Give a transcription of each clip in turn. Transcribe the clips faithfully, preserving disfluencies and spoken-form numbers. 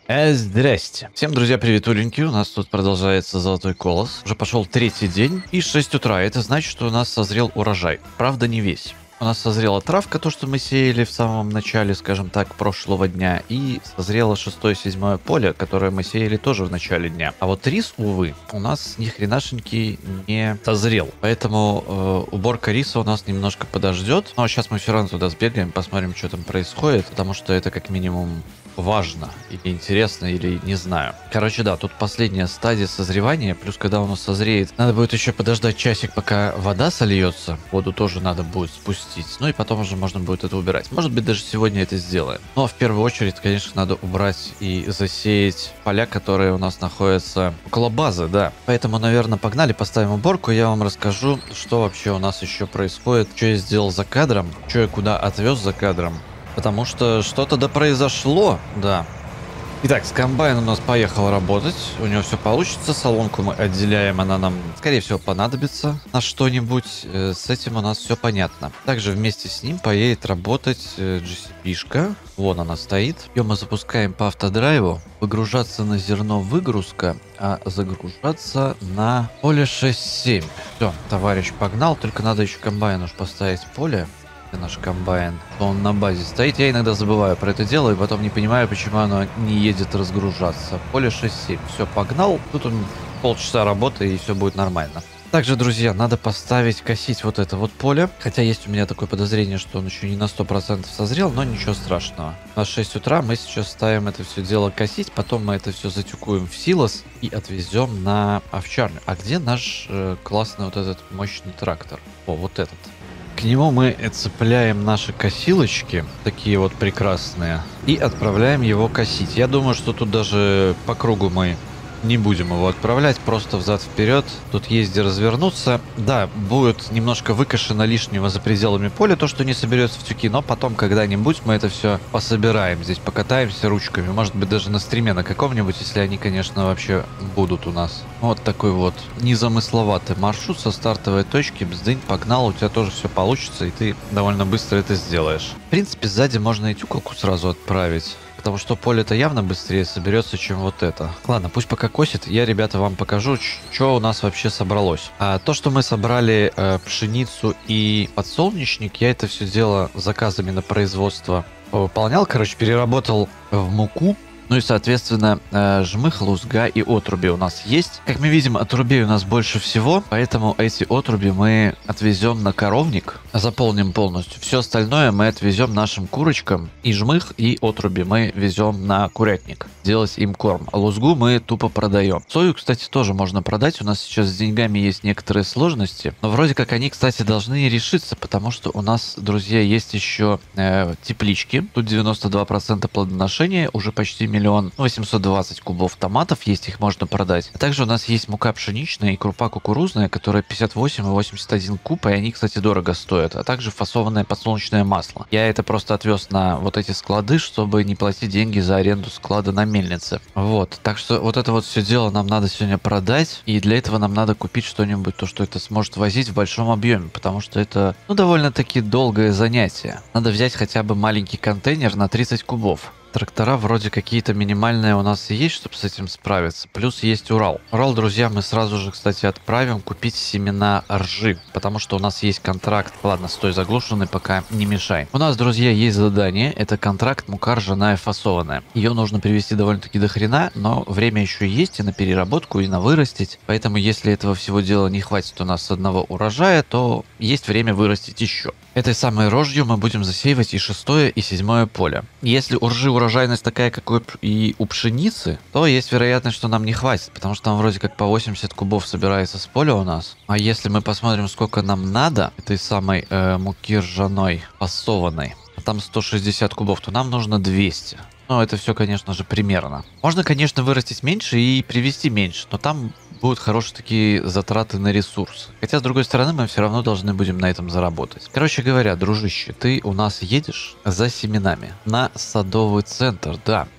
Э, здрасте. Всем, друзья, приветуленьки. У нас тут продолжается Золотой Колос. Уже пошел третий день и шесть утра. Это значит, что у нас созрел урожай. Правда, не весь. У нас созрела травка, то, что мы сеяли в самом начале, скажем так, прошлого дня. И созрело шестое-седьмое поле, которое мы сеяли тоже в начале дня. А вот рис, увы, у нас ни хренашеньки не созрел. Поэтому э, уборка риса у нас немножко подождет. Но сейчас мы все равно туда сбегаем, посмотрим, что там происходит. Потому что это как минимум важно, или интересно, или не знаю. Короче, да, тут последняя стадия созревания, плюс когда у нас созреет, надо будет еще подождать часик, пока вода сольется. Воду тоже надо будет спустить. Ну и потом уже можно будет это убирать. Может быть, даже сегодня это сделаем. Но в первую очередь, конечно, надо убрать и засеять поля, которые у нас находятся около базы, да. Поэтому, наверное, погнали, поставим уборку. Я вам расскажу, что вообще у нас еще происходит, что я сделал за кадром, что я куда отвез за кадром. Потому что что-то да произошло, да. Итак, с комбайн у нас поехал работать. У него все получится. Солонку мы отделяем, она нам, скорее всего, понадобится на что-нибудь. С этим у нас все понятно. Также вместе с ним поедет работать джи си пи-шка. Вон она стоит. Ее мы запускаем по автодрайву. Выгружаться на зерно выгрузка, а загружаться на поле шесть семь. Все, товарищ погнал. Только надо еще комбайн уж поставить в поле. Наш комбайн, он на базе стоит. Я иногда забываю про это дело и потом не понимаю, почему оно не едет разгружаться. Поле шесть семь. Все, погнал. Тут он полчаса работы и все будет нормально. Также, друзья, надо поставить косить вот это вот поле. Хотя есть у меня такое подозрение, что он еще не на сто процентов созрел, но ничего страшного. На шесть утра мы сейчас ставим это все дело косить. Потом мы это все затюкуем в силос и отвезем на овчарню. А где наш э, классный вот этот мощный трактор? О, вот этот. К нему мы цепляем наши косилочки, такие вот прекрасные, и отправляем его косить. Я думаю, что тут даже по кругу мы не будем его отправлять, просто взад-вперед. Тут есть где развернуться. Да, будет немножко выкошено лишнего за пределами поля, то, что не соберется в тюки, но потом когда-нибудь мы это все пособираем. Здесь покатаемся ручками, может быть, даже на стриме на каком-нибудь, если они, конечно, вообще будут у нас. Вот такой вот незамысловатый маршрут со стартовой точки. Бздынь, погнал, у тебя тоже все получится, и ты довольно быстро это сделаешь. В принципе, сзади можно и тюкалку сразу отправить. Потому что поле-то явно быстрее соберется, чем вот это. Ладно, пусть пока косит. Я, ребята, вам покажу, что у нас вообще собралось. А то, что мы собрали э, пшеницу и подсолнечник, я это все дело заказами на производство выполнял. Короче, переработал в муку. Ну и, соответственно, жмых, лузга и отруби у нас есть. Как мы видим, отрубей у нас больше всего, поэтому эти отруби мы отвезем на коровник, заполним полностью. Все остальное мы отвезем нашим курочкам, и жмых, и отруби мы везем на курятник, делать им корм. А лузгу мы тупо продаем. Сою, кстати, тоже можно продать. У нас сейчас с деньгами есть некоторые сложности, но вроде как они, кстати, должны решиться, потому что у нас, друзья, есть еще э, теплички. Тут девяносто два процента плодоношения, уже почти миллион восемьсот двадцать кубов томатов есть, их можно продать. А также у нас есть мука пшеничная и крупа кукурузная, которая пятьдесят восемь и восемьдесят один куб, и они, кстати, дорого стоят. А также фасованное подсолнечное масло. Я это просто отвез на вот эти склады, чтобы не платить деньги за аренду склада на мельнице. Вот. Так что вот это вот все дело нам надо сегодня продать, и для этого нам надо купить что-нибудь, то, что это сможет возить в большом объеме, потому что это, ну, довольно-таки долгое занятие. Надо взять хотя бы маленький контейнер на тридцать кубов. Трактора вроде какие-то минимальные у нас и есть, чтобы с этим справиться. Плюс есть Урал. Урал, друзья, мы сразу же, кстати, отправим купить семена ржи, потому что у нас есть контракт. Ладно, стой заглушенный, пока не мешай. У нас, друзья, есть задание. Это контракт мука ржаная фасованная. Ее нужно привезти довольно-таки до хрена, но время еще есть и на переработку, и на вырастить. Поэтому, если этого всего дела не хватит у нас с одного урожая, то есть время вырастить еще. Этой самой рожью мы будем засеивать и шестое, и седьмое поле. Если у ржи урожайность такая, как и у пшеницы, то есть вероятность, что нам не хватит, потому что там вроде как по восемьдесят кубов собирается с поля у нас. А если мы посмотрим, сколько нам надо этой самой э, муки ржаной фасованной, а там сто шестьдесят кубов, то нам нужно двести. Ну, это все, конечно же, примерно. Можно, конечно, вырастить меньше и привезти меньше, но там будут хорошие такие затраты на ресурсы. Хотя, с другой стороны, мы все равно должны будем на этом заработать. Короче говоря, дружище, ты у нас едешь за семенами на садовый центр, да.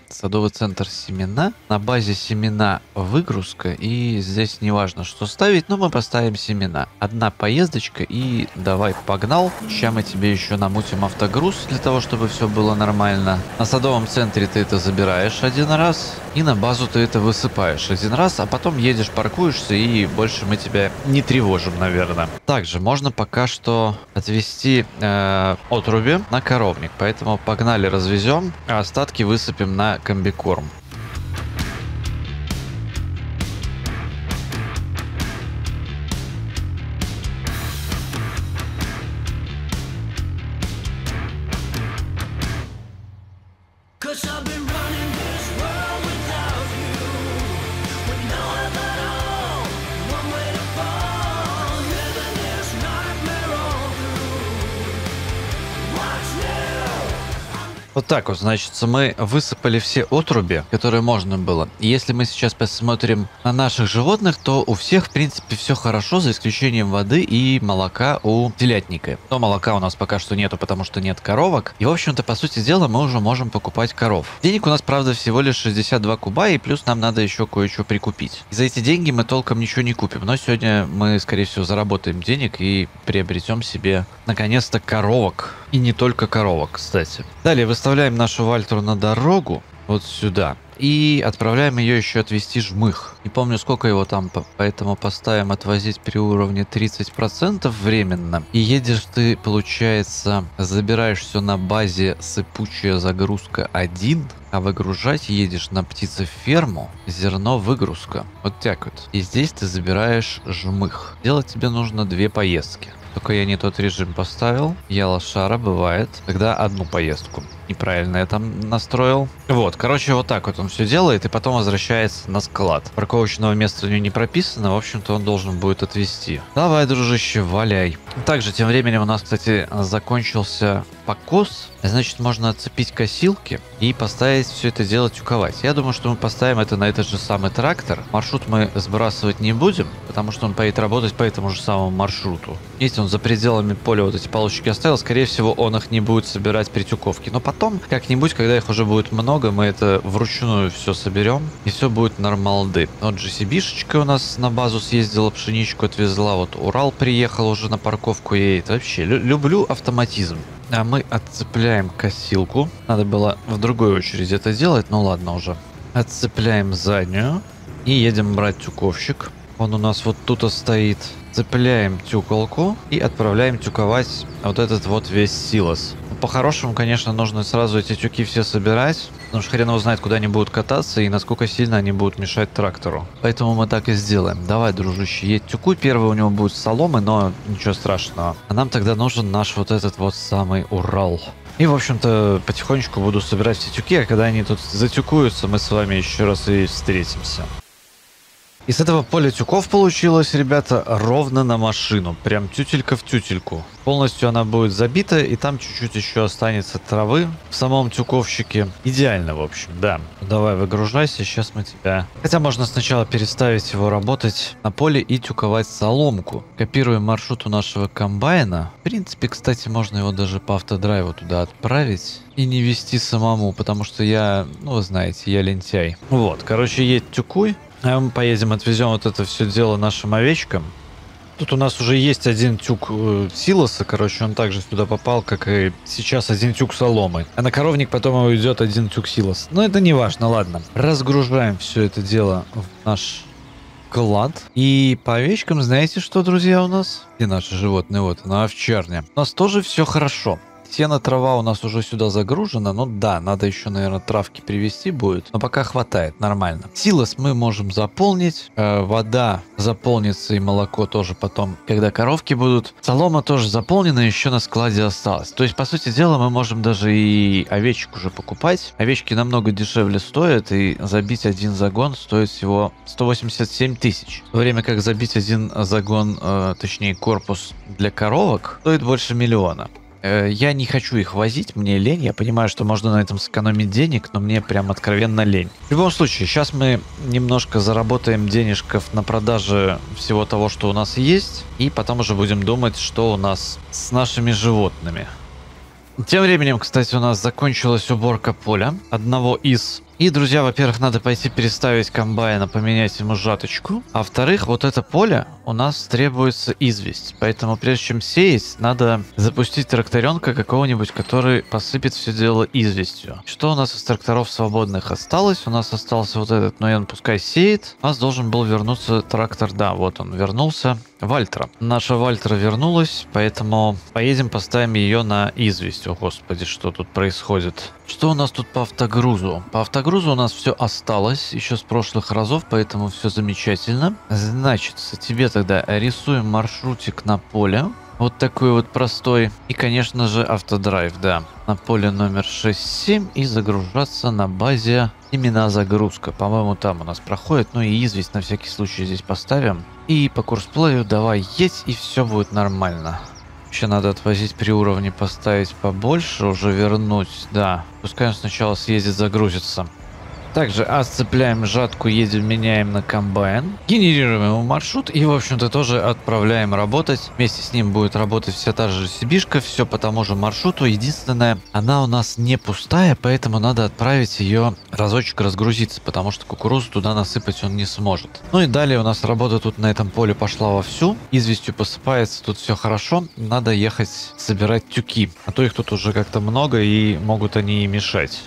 Садовый центр семена. На базе семена выгрузка. И здесь не важно, что ставить, но мы поставим семена. Одна поездочка и давай погнал. Сейчас мы тебе еще намутим автогруз для того, чтобы все было нормально. На садовом центре ты это забираешь один раз. И на базу ты это высыпаешь один раз. А потом едешь, паркуешься и больше мы тебя не тревожим, наверное. Также можно пока что отвезти э, отруби на коровник. Поэтому погнали, развезем. А остатки высыпем на комбикорм. Вот так вот, значит, мы высыпали все отруби, которые можно было. И если мы сейчас посмотрим на наших животных, то у всех, в принципе, все хорошо, за исключением воды и молока у телятника. Но молока у нас пока что нету, потому что нет коровок. И, в общем-то, по сути дела, мы уже можем покупать коров. Денег у нас, правда, всего лишь шестьдесят два куба, и плюс нам надо еще кое-что прикупить. И за эти деньги мы толком ничего не купим. Но сегодня мы, скорее всего, заработаем денег и приобретем себе, наконец-то, коровок. И не только коровок, кстати. Далее выставляем нашу Вальтру на дорогу, вот сюда. И отправляем ее еще отвезти жмых. Не помню, сколько его там, поэтому поставим отвозить при уровне тридцать процентов временно. И едешь ты, получается, забираешь все на базе сыпучая загрузка один, а выгружать едешь на птицеферму зерно выгрузка. Вот так вот. И здесь ты забираешь жмых. Делать тебе нужно две поездки. Только я не тот режим поставил. Я лошара, бывает. Тогда одну поездку. Неправильно я там настроил. Вот, короче, вот так вот он все делает и потом возвращается на склад. Парковочного места у него не прописано, в общем-то он должен будет отвезти. Давай, дружище, валяй. Также тем временем у нас, кстати, закончился покос. Значит, можно отцепить косилки и поставить все это дело тюковать. Я думаю, что мы поставим это на этот же самый трактор. Маршрут мы сбрасывать не будем, потому что он поедет работать по этому же самому маршруту. Если он за пределами поля вот эти палочки оставил, скорее всего, он их не будет собирать при тюковке. Но потом, как-нибудь, когда их уже будет много, мы это вручную все соберем, и все будет нормалды. Вот джи си би-шечка у нас на базу съездила, пшеничку отвезла. Вот Урал приехал уже на парковку едет. Вообще, лю люблю автоматизм. А мы отцепляем косилку. Надо было в другой очереди это делать, ну ладно уже. Отцепляем заднюю и едем брать тюковщик. Он у нас вот тут стоит. Цепляем тюколку и отправляем тюковать вот этот вот весь силос. По-хорошему, конечно, нужно сразу эти тюки все собирать, потому что хрен его знает, куда они будут кататься и насколько сильно они будут мешать трактору. Поэтому мы так и сделаем. Давай, дружище, едь тюкуй. Первый у него будет соломы, но ничего страшного. А нам тогда нужен наш вот этот вот самый Урал. И, в общем-то, потихонечку буду собирать все тюки, а когда они тут затюкуются, мы с вами еще раз и встретимся. И с этого поля тюков получилось, ребята, ровно на машину. Прям тютелька в тютельку. Полностью она будет забита, и там чуть-чуть еще останется травы в самом тюковщике. Идеально, в общем, да. Давай, выгружайся, сейчас мы тебя... Хотя можно сначала переставить его работать на поле и тюковать соломку. Копируем маршрут у нашего комбайна. В принципе, кстати, можно его даже по автодрайву туда отправить и не вести самому, потому что я, ну, вы знаете, я лентяй. Вот, короче, едь тюкуй. А мы поедем, отвезем вот это все дело нашим овечкам. Тут у нас уже есть один тюк э, силоса, короче, он также сюда попал, как и сейчас один тюк соломы. А на коровник потом уйдет один тюк силос. Но это не важно, ладно. Разгружаем все это дело в наш клад. И по овечкам, знаете что, друзья, у нас? И наши животные, вот, на овчарне. У нас тоже все хорошо. Сено, трава у нас уже сюда загружена. Ну да, надо еще, наверное, травки привезти будет. Но пока хватает, нормально. Силос мы можем заполнить. Э, вода заполнится и молоко тоже потом, когда коровки будут. Солома тоже заполнена, еще на складе осталось. То есть, по сути дела, мы можем даже и овечек уже покупать. Овечки намного дешевле стоят. И забить один загон стоит всего сто восемьдесят семь тысяч. В то время как забить один загон, э, точнее корпус для коровок, стоит больше миллиона. Я не хочу их возить, мне лень. Я понимаю, что можно на этом сэкономить денег, но мне прям откровенно лень. В любом случае, сейчас мы немножко заработаем денежков на продаже всего того, что у нас есть. И потом уже будем думать, что у нас с нашими животными. Тем временем, кстати, у нас закончилась уборка поля. Одного из И, друзья, во-первых, надо пойти переставить комбайна, поменять ему жаточку. А во-вторых, вот это поле у нас требуется известь. Поэтому прежде чем сеять, надо запустить тракторенка какого-нибудь, который посыпет все дело известью. Что у нас из тракторов свободных осталось? У нас остался вот этот, но он пускай сеет. У нас должен был вернуться трактор, да, вот он вернулся. Вальтера. Наша Вальтера вернулась, поэтому поедем поставим ее на известь. О, господи, что тут происходит? Что у нас тут по автогрузу? По автогрузу у нас все осталось еще с прошлых разов, поэтому все замечательно. Значит, тебе тогда рисуем маршрутик на поле. Вот такой вот простой. И, конечно же, автодрайв, да. На поле номер шесть семь и загружаться на базе именно загрузка. По-моему, там у нас проходит. Ну и известь на всякий случай здесь поставим. И по курсплею давай едь, и все будет нормально. Вообще надо отвозить при уровне, поставить побольше, уже вернуть. Да, пускай он сначала съездит, загрузится. Также отцепляем жатку, едем, меняем на комбайн. Генерируем ему маршрут и, в общем-то, тоже отправляем работать. Вместе с ним будет работать вся та же сибишка, все по тому же маршруту. Единственное, она у нас не пустая, поэтому надо отправить ее разочек разгрузиться, потому что кукурузу туда насыпать он не сможет. Ну и далее у нас работа тут на этом поле пошла вовсю. Известью посыпается, тут все хорошо. Надо ехать собирать тюки, а то их тут уже как-то много и могут они и мешать.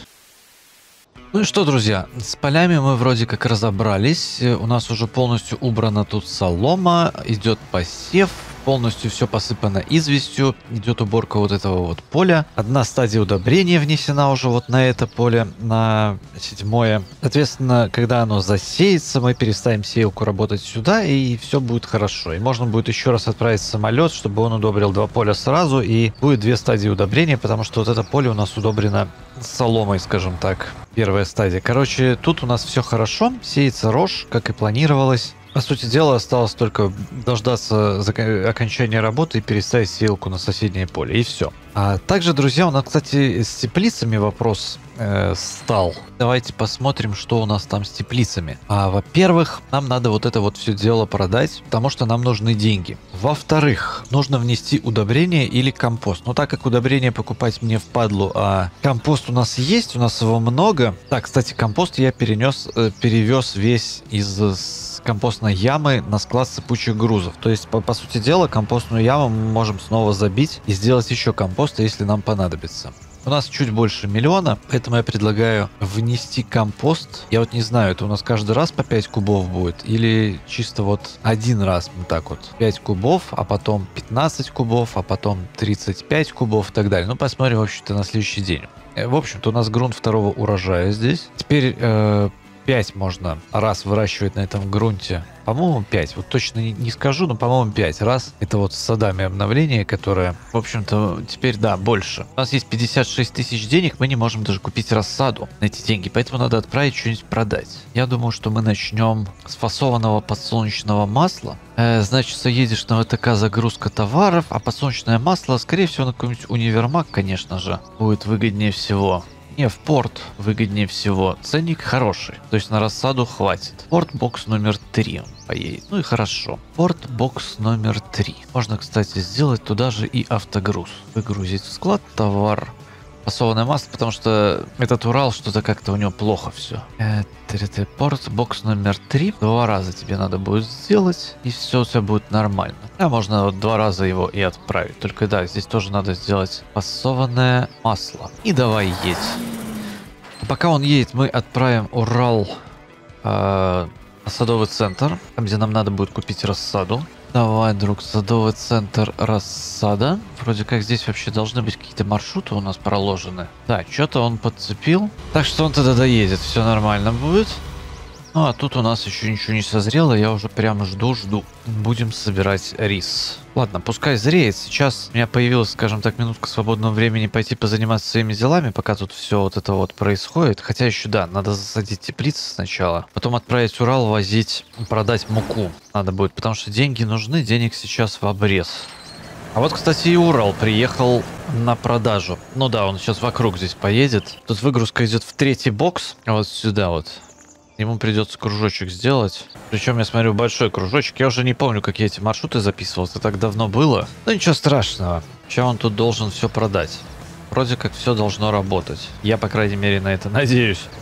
Ну и что, друзья, с полями мы вроде как разобрались. У нас уже полностью убрана тут солома, идет посев, полностью все посыпано известью, идет уборка вот этого вот поля. Одна стадия удобрения внесена уже вот на это поле, на седьмое. Соответственно, когда оно засеется, мы переставим сеялку работать сюда, и все будет хорошо. И можно будет еще раз отправить самолет, чтобы он удобрил два поля сразу, и будет две стадии удобрения, потому что вот это поле у нас удобрено соломой, скажем так. Первая стадия. Короче, тут у нас все хорошо, сеется рожь, как и планировалось. По сути дела, осталось только дождаться окончания работы и переставить сеялку на соседнее поле, и все. А также, друзья, у нас, кстати, с теплицами вопрос э, стал. Давайте посмотрим, что у нас там с теплицами. А, во-первых, нам надо вот это вот все дело продать, потому что нам нужны деньги. Во-вторых, нужно внести удобрение или компост. Но так как удобрение покупать мне впадлу, а компост у нас есть, у нас его много. Так, кстати, компост я перенес, э, перевез весь из компостной ямы на склад сыпучих грузов. То есть, по, по сути дела, компостную яму мы можем снова забить и сделать еще компоста, если нам понадобится. У нас чуть больше миллиона, поэтому я предлагаю внести компост. Я вот не знаю, это у нас каждый раз по пять кубов будет или чисто вот один раз вот так вот. пять кубов, а потом пятнадцать кубов, а потом тридцать пять кубов и так далее. Ну, посмотрим, в общем-то, на следующий день. В общем-то, у нас грунт второго урожая здесь. Теперь э, пять можно раз выращивать на этом грунте. По-моему, пять. Вот точно не, не скажу, но, по-моему, пять раз. Это вот с садами обновление, которое, в общем-то, теперь, да, больше. У нас есть пятьдесят шесть тысяч денег, мы не можем даже купить рассаду на эти деньги, поэтому надо отправить что-нибудь продать. Я думаю, что мы начнем с фасованного подсолнечного масла. Э, значит, едешь на ВТК загрузка товаров, а подсолнечное масло, скорее всего, на какой-нибудь универмаг, конечно же, будет выгоднее всего. Не, в порт выгоднее всего. Ценник хороший. То есть на рассаду хватит. Порт-бокс номер три он поедет. Ну и хорошо. Порт-бокс номер три. Можно, кстати, сделать туда же и автогруз. Выгрузить в склад товар. Фасованное масло, потому что этот Урал что-то как-то у него плохо все. Порт-бокс номер три. Два раза тебе надо будет сделать, и все у тебя будет нормально. А можно вот два раза его и отправить. Только да, здесь тоже надо сделать фасованное масло. И давай едь. Пока он едет, мы отправим Урал э, на садовый центр, там, где нам надо будет купить рассаду. Давай, друг, садовый центр, рассада. Вроде как здесь вообще должны быть какие-то маршруты у нас проложены. Да, что-то он подцепил. Так что он тогда доедет, все нормально будет. Ну, а тут у нас еще ничего не созрело, я уже прям жду-жду. Будем собирать рис. Ладно, пускай зреет. Сейчас у меня появилась, скажем так, минутка свободного времени пойти позаниматься своими делами, пока тут все вот это вот происходит. Хотя еще, да, надо засадить теплицы сначала. Потом отправить Урал возить, продать муку надо будет, потому что деньги нужны, денег сейчас в обрез. А вот, кстати, и Урал приехал на продажу. Ну да, он сейчас вокруг здесь поедет. Тут выгрузка идет в третий бокс, вот сюда вот. Ему придется кружочек сделать. Причем я смотрю большой кружочек. Я уже не помню, как я эти маршруты записывал. Это так давно было. Но ничего страшного. Сейчас он тут должен все продать. Вроде как все должно работать. Я, по крайней мере, на это надеюсь.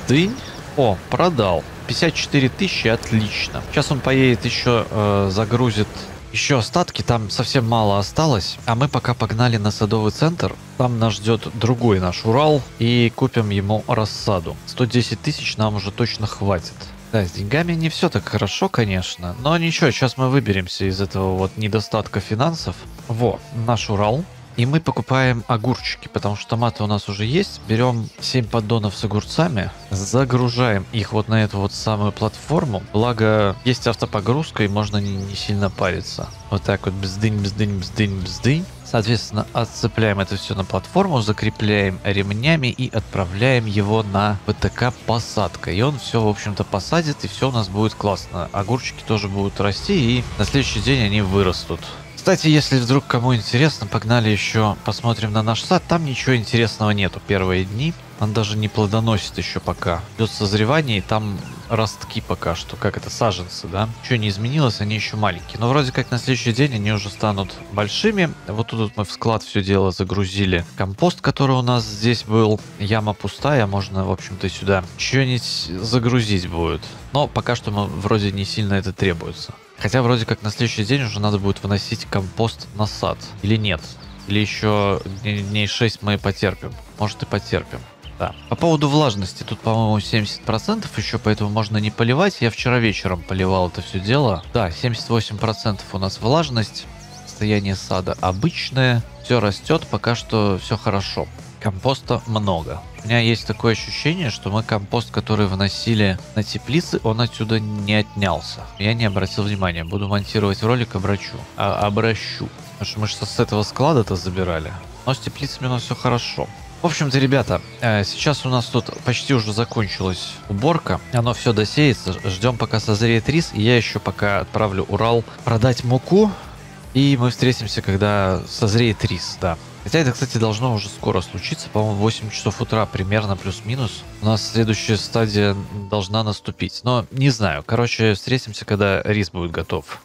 Бздынь. О, продал. пятьдесят четыре тысячи, отлично. Сейчас он поедет еще, э, загрузит еще остатки, там совсем мало осталось. А мы пока погнали на садовый центр. Там нас ждет другой наш Урал. И купим ему рассаду. сто десять тысяч нам уже точно хватит. Да, с деньгами не все так хорошо, конечно. Но ничего, сейчас мы выберемся из этого вот недостатка финансов. Во, наш Урал. И мы покупаем огурчики, потому что томаты у нас уже есть. Берем семь поддонов с огурцами, загружаем их вот на эту вот самую платформу. Благо, есть автопогрузка, и можно не, не сильно париться. Вот так вот бздынь, бздынь, бздынь, бздынь. Соответственно, отцепляем это все на платформу, закрепляем ремнями и отправляем его на ВТК посадка. И он все, в общем-то, посадит, и все у нас будет классно. Огурчики тоже будут расти, и на следующий день они вырастут. Кстати, если вдруг кому интересно, погнали еще посмотрим на наш сад. Там ничего интересного нету первые дни. Он даже не плодоносит еще пока. Идет созревание, и там ростки пока что. Как это, саженцы, да? Ничего не изменилось, они еще маленькие. Но вроде как на следующий день они уже станут большими. Вот тут вот мы в склад все дело загрузили. Компост, который у нас здесь был. Яма пустая, можно, в общем-то, сюда что-нибудь загрузить будет. Но пока что мы, вроде не сильно это требуется. Хотя вроде как на следующий день уже надо будет выносить компост на сад. Или нет? Или еще дней шесть мы потерпим. Может и потерпим. Да. По поводу влажности. Тут, по-моему, семьдесят процентов еще, поэтому можно не поливать. Я вчера вечером поливал это все дело. Да, семьдесят восемь процентов у нас влажность. Состояние сада обычное. Все растет, пока что все хорошо. Компоста много. У меня есть такое ощущение, что мы компост, который выносили на теплицы, он отсюда не отнялся. Я не обратил внимания. Буду монтировать ролик, обращу. А, обращу. Потому что мы что с этого склада-то забирали. Но с теплицами у нас все хорошо. В общем-то, ребята, сейчас у нас тут почти уже закончилась уборка. Оно все досеется. Ждем, пока созреет рис. И я еще пока отправлю Урал продать муку. И мы встретимся, когда созреет рис, да. Хотя это, кстати, должно уже скоро случиться. По-моему, в восемь часов утра примерно, плюс-минус. У нас следующая стадия должна наступить. Но не знаю. Короче, встретимся, когда рис будет готов.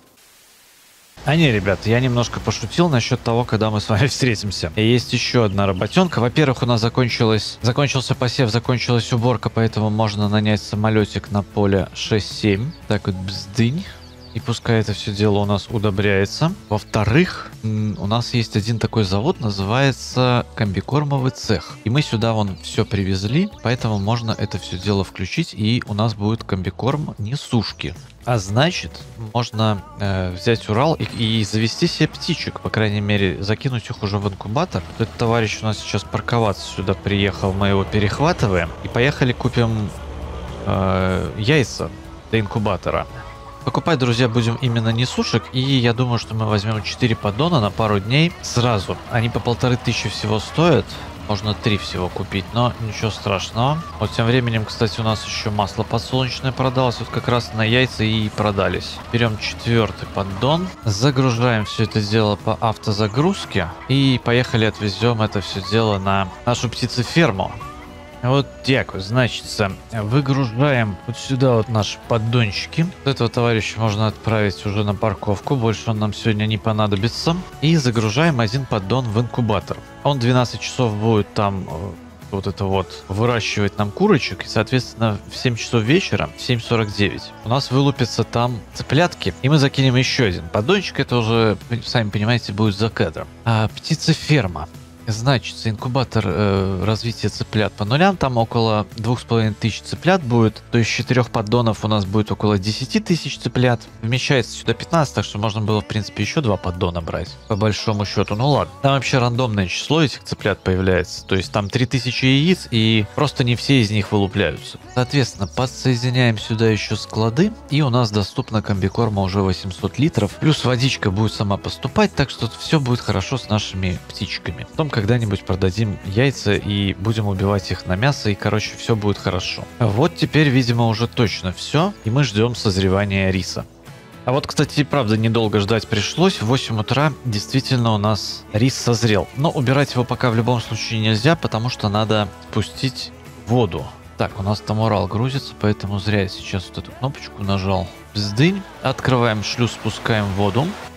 А не, ребят, я немножко пошутил насчет того, когда мы с вами встретимся. И есть еще одна работенка. Во-первых, у нас закончилась, закончился посев, закончилась уборка, поэтому можно нанять самолетик на поле шесть семь. Так вот, бздынь. И пускай это все дело у нас удобряется. Во-вторых, у нас есть один такой завод, называется комбикормовый цех. И мы сюда вон все привезли, поэтому можно это все дело включить, и у нас будет комбикорм несушки. А значит, можно э, взять Урал и, и завести себе птичек, по крайней мере, закинуть их уже в инкубатор. Этот товарищ у нас сейчас парковаться сюда приехал, мы его перехватываем. И поехали купим э, яйца для инкубатора. Покупать, друзья, будем именно несушек, и я думаю, что мы возьмем четыре поддона на пару дней сразу. Они по полторы тысячи всего стоят, можно три всего купить, но ничего страшного. Вот тем временем, кстати, у нас еще масло подсолнечное продалось, вот как раз на яйца и продались. Берем четвертый поддон, загружаем все это дело по автозагрузке, и поехали отвезем это все дело на нашу птицеферму. Вот так, значит, выгружаем вот сюда вот наши поддончики. Вот этого товарища можно отправить уже на парковку, больше он нам сегодня не понадобится. И загружаем один поддон в инкубатор. Он двенадцать часов будет там вот это вот выращивать нам курочек, и, соответственно, в семь часов вечера, в семь сорок девять, у нас вылупятся там цыплятки, и мы закинем еще один поддончик. Это уже, сами понимаете, будет за кадром. А птицеферма. Значит, инкубатор э, развития цыплят по нулям, там около двух с половиной тысяч цыплят будет, то есть четырех поддонов у нас будет около десяти тысяч цыплят, вмещается сюда пятнадцать, так что можно было, в принципе, еще два поддона брать, по большому счету. Ну ладно, там вообще рандомное число этих цыплят появляется, то есть там три тысячи яиц, и просто не все из них вылупляются. Соответственно, подсоединяем сюда еще склады, и у нас доступно комбикорма уже восемьсот литров, плюс водичка будет сама поступать, так что все будет хорошо с нашими птичками. Потом когда-нибудь продадим яйца и будем убивать их на мясо, и, короче, все будет хорошо. Вот теперь, видимо, уже точно все, и мы ждем созревания риса. А вот, кстати, правда, недолго ждать пришлось. В восемь утра действительно у нас рис созрел. Но убирать его пока в любом случае нельзя, потому что надо спустить воду. Так, у нас там Урал грузится, поэтому зря я сейчас вот эту кнопочку нажал. Бздынь. Открываем шлюз, спускаем воду.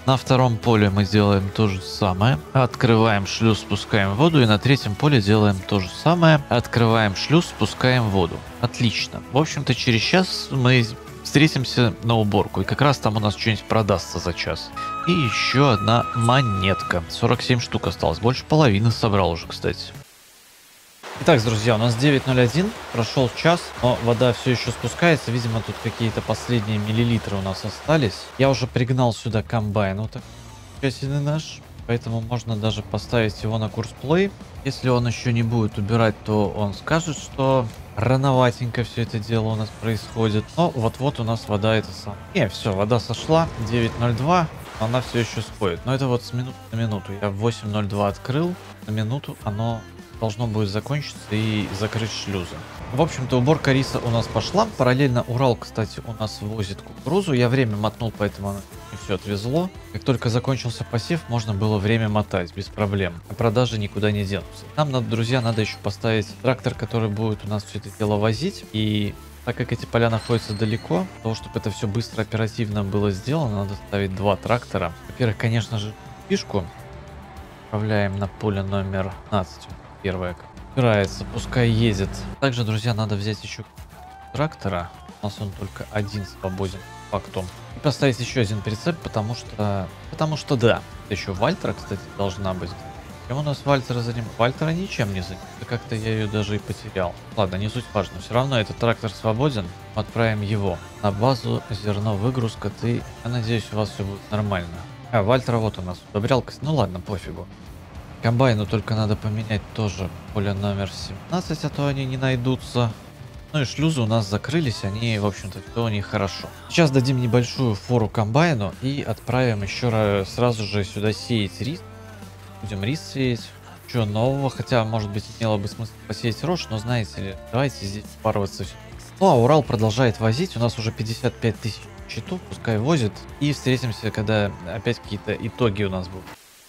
На втором поле мы делаем то же самое. Открываем шлюз, спускаем воду. И на третьем поле делаем то же самое. Открываем шлюз, спускаем воду. Отлично. В общем-то, через час мы встретимся на уборку. И как раз там у нас что-нибудь продастся за час. И еще одна монетка. сорок семь штук осталось. Больше половины собрал уже, кстати. Итак, друзья, у нас девять ноль один, прошел час, но вода все еще спускается, видимо, тут какие-то последние миллилитры у нас остались. Я уже пригнал сюда комбайн, вот такой наш, поэтому можно даже поставить его на курс плей. Если он еще не будет убирать, то он скажет, что рановатенько все это дело у нас происходит. Но вот-вот у нас вода это сам. Не, все, вода сошла, девять ноль два, она все еще сходит. Но это вот с минуты на минуту. Я в восемь ноль два открыл, на минуту оно должно будет закончиться и закрыть шлюзы. В общем-то, уборка риса у нас пошла. Параллельно Урал, кстати, у нас возит кукурузу. Я время мотнул, поэтому оно не все отвезло. Как только закончился посев, можно было время мотать без проблем. А продажи никуда не денутся. Нам, надо, друзья, надо еще поставить трактор, который будет у нас все это дело возить. И так как эти поля находятся далеко, для того, чтобы это все быстро, оперативно было сделано, надо ставить два трактора. Во-первых, конечно же, фишку. Отправляем на поле номер пятнадцать. Первая убирается, пускай едет. Также, друзья, надо взять еще трактора. У нас он только один свободен фактом. И поставить еще один прицеп, потому что... Потому что да. Еще Вальтера, кстати, должна быть. Чем у нас Вальтера заним? Вальтера ничем не заним. Как-то я ее даже и потерял. Ладно, не суть важно. Все равно этот трактор свободен. Отправим его на базу. Зерно, выгрузка. Ты... Я надеюсь, у вас все будет нормально. А, Вальтера вот у нас удобрялка. Ну ладно, пофигу. Комбайну только надо поменять тоже поле номер семнадцать, а то они не найдутся. Ну и шлюзы у нас закрылись, они, в общем-то, все у них хорошо. Сейчас дадим небольшую фору комбайну и отправим еще раз сразу же сюда сеять рис. Будем рис сеять. Чего нового, хотя, может быть, имело бы смысл посеять рожь, но знаете ли, давайте здесь пароваться. Ну а Урал продолжает возить, у нас уже пятьдесят пять тысяч счетов, пускай возит. И встретимся, когда опять какие-то итоги у нас будут.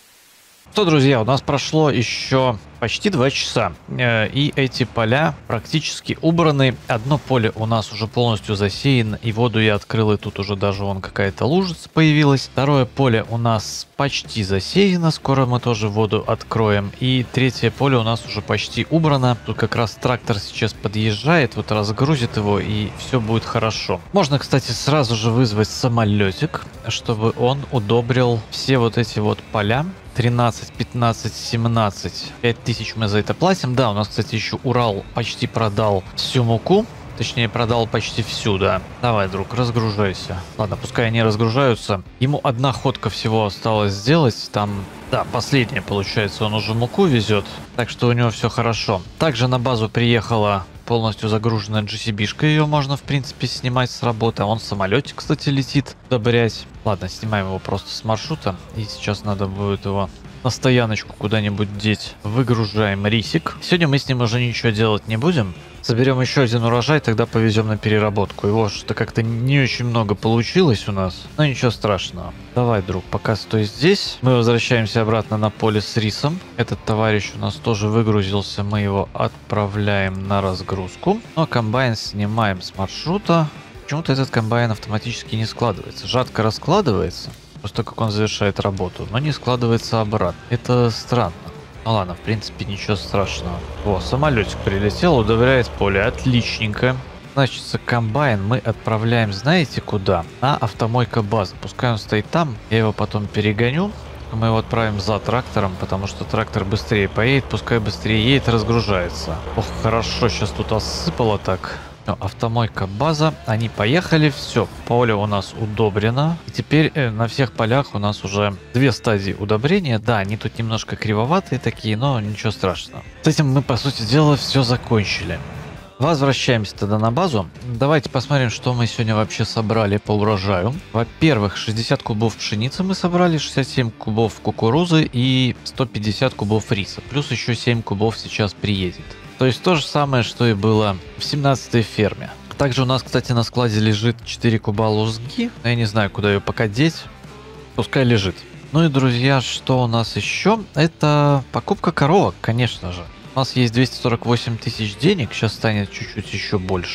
Что, друзья, у нас прошло еще почти два часа, и эти поля практически убраны. Одно поле у нас уже полностью засеяно, и воду я открыл, и тут уже даже вон какая-то лужица появилась. Второе поле у нас почти засеяно, скоро мы тоже воду откроем. И третье поле у нас уже почти убрано. Тут как раз трактор сейчас подъезжает, вот разгрузит его, и все будет хорошо. Можно, кстати, сразу же вызвать самолетик, чтобы он удобрил все вот эти вот поля. тринадцать, пятнадцать, семнадцать. пять тысяч мы за это платим. Да, у нас, кстати, еще Урал почти продал всю муку. Точнее, продал почти всю, да. Давай, друг, разгружайся. Ладно, пускай они разгружаются. Ему одна ходка всего осталось сделать. Там, да, последняя, получается, он уже муку везет. Так что у него все хорошо. Также на базу приехала полностью загруженная джи си би-шка. Ее можно, в принципе, снимать с работы. А он самолетик, кстати, летит удобрять. Ладно, снимаем его просто с маршрута. И сейчас надо будет его на стояночку куда-нибудь деть. Выгружаем рисик. Сегодня мы с ним уже ничего делать не будем. Соберем еще один урожай, тогда повезем на переработку. Его что-то как-то не очень много получилось у нас. Но ничего страшного. Давай, друг, пока стой здесь. Мы возвращаемся обратно на поле с рисом. Этот товарищ у нас тоже выгрузился. Мы его отправляем на разгрузку. Ну а комбайн снимаем с маршрута. Почему-то этот комбайн автоматически не складывается. Жатко раскладывается, просто как он завершает работу, но не складывается обратно. Это странно. Ну ладно, в принципе, ничего страшного. О, самолетик прилетел, удобряет поле. Отличненько. Значит, комбайн мы отправляем, знаете куда? На автомойка базы. Пускай он стоит там, я его потом перегоню. Мы его отправим за трактором, потому что трактор быстрее поедет, пускай быстрее едет, разгружается. Ох, хорошо, сейчас тут осыпало так. Автомойка база, они поехали, все, поле у нас удобрено. И теперь э, на всех полях у нас уже две стадии удобрения. Да, они тут немножко кривоватые такие, но ничего страшного. С этим мы, по сути дела, все закончили. Возвращаемся тогда на базу. Давайте посмотрим, что мы сегодня вообще собрали по урожаю. Во-первых, шестьдесят кубов пшеницы мы собрали, шестьдесят семь кубов кукурузы и сто пятьдесят кубов риса. Плюс еще семь кубов сейчас приедет. То есть то же самое, что и было в семнадцатой ферме. Также у нас, кстати, на складе лежит четыре куба лузги. Я не знаю, куда ее пока деть. Пускай лежит. Ну и, друзья, что у нас еще? Это покупка коровок, конечно же. У нас есть двести сорок восемь тысяч денег, сейчас станет чуть-чуть еще больше.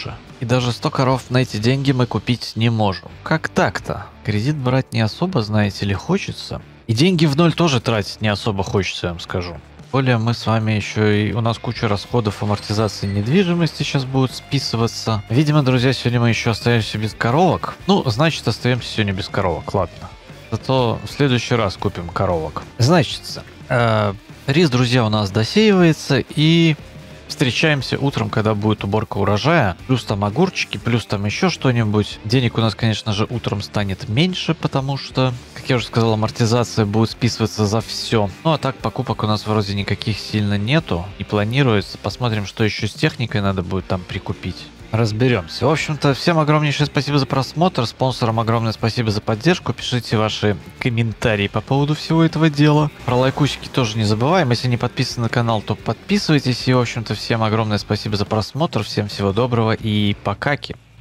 И даже сто коров на эти деньги мы купить не можем. Как так-то? Кредит брать не особо, знаете ли, хочется. И деньги в ноль тоже тратить не особо хочется, я вам скажу. Более мы с вами еще и... У нас куча расходов амортизации недвижимости сейчас будут списываться. Видимо, друзья, сегодня мы еще остаемся без коровок. Ну, значит, остаемся сегодня без коровок, ладно. Зато в следующий раз купим коровок. Значится, э, рис, друзья, у нас досеивается, и встречаемся утром, когда будет уборка урожая. Плюс там огурчики, плюс там еще что-нибудь. Денег у нас, конечно же, утром станет меньше, потому что, как я уже сказал, амортизация будет списываться за все. Ну а так, покупок у нас вроде никаких сильно нету, не планируется. Посмотрим, что еще с техникой надо будет там прикупить. Разберемся. В общем-то, всем огромнейшее спасибо за просмотр, спонсорам огромное спасибо за поддержку, пишите ваши комментарии по поводу всего этого дела. Про лайкусики тоже не забываем, если не подписаны на канал, то подписывайтесь, и в общем-то всем огромное спасибо за просмотр, всем всего доброго и покаки.